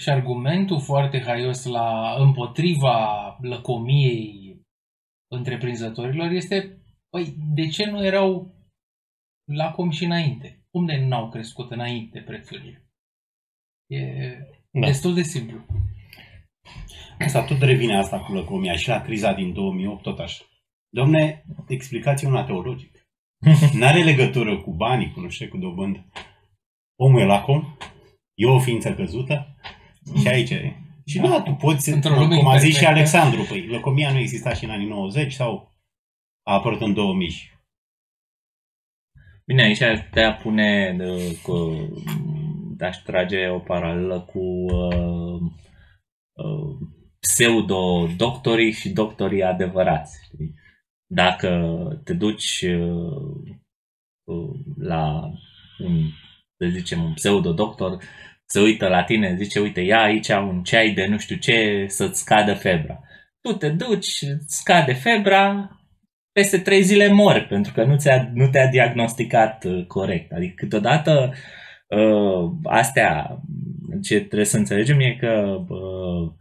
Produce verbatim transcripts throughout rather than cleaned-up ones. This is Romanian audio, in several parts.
și argumentul foarte haios la împotriva lăcomiei întreprinzătorilor este, păi, de ce nu erau lacomi și înainte? Cum de nu au crescut înainte prețurile? E da. destul de simplu. Asta tot revine asta cu lăcomia și la criza din două mii opt tot așa. Dom'le, explicați una teologică. N-are legătură cu banii, cu nu știu, cu dobândă. Omul e lacom, e o ființă căzută și aici e. Și da, da tu poți, cum a zis și Alexandru, păi lăcomia nu exista și în anii nouăzeci sau a apărut în două mii? Bine, aici te-a pune, te-aș trage o paralelă cu uh, uh, pseudo-doctorii și doctorii adevărați. Știi? Dacă te duci uh, uh, la un, să zicem, un pseudo-doctor, se uită la tine, zice, uite, ia aici un ceai de nu știu ce să-ți scadă febra. Tu te duci, scade febra, peste trei zile mori, pentru că nu, ți-a, nu te-a diagnosticat uh, corect. Adică câteodată uh, astea, ce trebuie să înțelegem e că uh,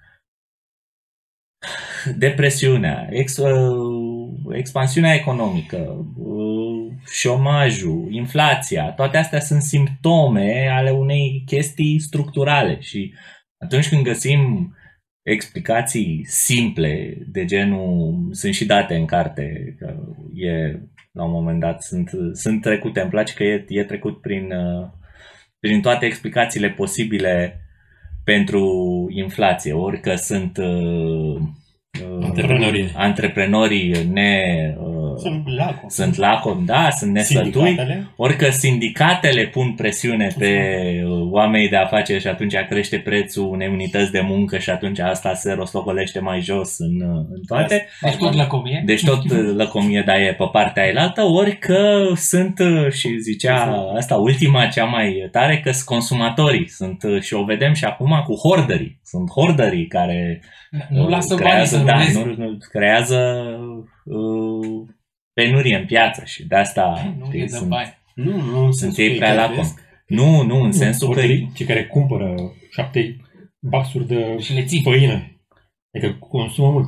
depresiunea, ex, uh, expansiunea economică, uh, șomajul, inflația, toate astea sunt simptome ale unei chestii structurale și atunci când găsim explicații simple de genul, sunt și date în carte, că e, la un moment dat sunt, sunt trecute, îmi place că e, e trecut prin, prin toate explicațiile posibile pentru inflație, ori că sunt uh, antreprenorii, antreprenorii ne, uh, sunt lacom, sunt lacom, da, sunt nesătui, ori că sindicatele pun presiune pe oamenii de afaceri și atunci crește prețul unei unități de muncă și atunci asta se rostogolește mai jos în, în toate. Deci tot lăcomie. Deci tot lăcomie, dar e pe partea ailaltă, ori că sunt, și zicea asta, ultima cea mai tare, că sunt consumatorii, sunt, și o vedem și acum cu hoarderii, sunt hoarderii care nu lasă creează, banii da, nu, nu, creează uh, penurie în piață și de asta nu, știi, sunt, nu, nu, sunt ei prea lacom. Nu, nu, în nu, sensul că... Cei care cumpără șapte baxuri de și le ții. făină, adică consumă mult.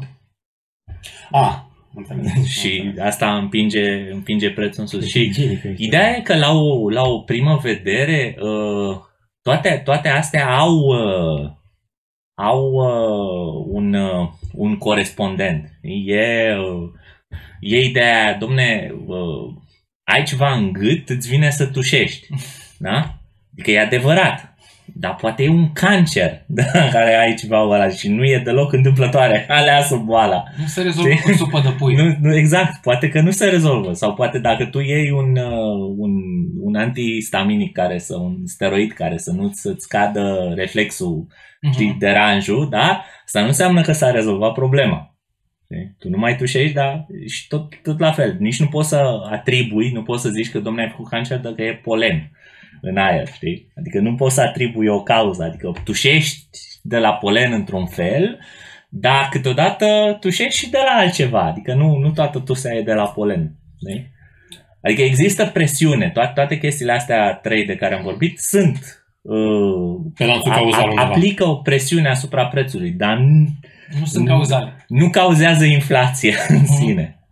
Ah, și asta împinge, împinge prețul în sus. Și ideea e că la o, la o primă vedere uh, toate, toate astea au... Uh, au uh, un, uh, un corespondent. E, uh, e ideea, domne, uh, ai ceva în gât, îți vine să tușești. Da? Adică e adevărat. Dar poate e un cancer, da, care ai ceva ăla și nu e deloc întâmplătoare. Alea sub boala. Nu se rezolvă cu supă de pui. Nu, nu, exact, poate că nu se rezolvă. Sau poate dacă tu iei un, uh, un, un antihistaminic, care să, un steroid care să nu să-ți scadă reflexul, știi, deranjul, da? Asta nu înseamnă că s-a rezolvat problema. Știi? Tu nu mai tușești, dar și tot, tot la fel. Nici nu poți să atribui, nu poți să zici că domnule ai făcut cancer dacă e polen în aer, știi? Adică nu poți să atribui o cauză, adică tușești de la polen într-un fel, dar câteodată tușești și de la altceva, adică nu, nu toată tusea e de la polen, știi? Adică există presiune, toate, toate chestiile astea trei de care am vorbit sunt pe lanțul cauzal undeva. Aplică o presiune asupra prețului, dar nu, nu sunt cauzale. Nu, nu cauzează inflație în sine.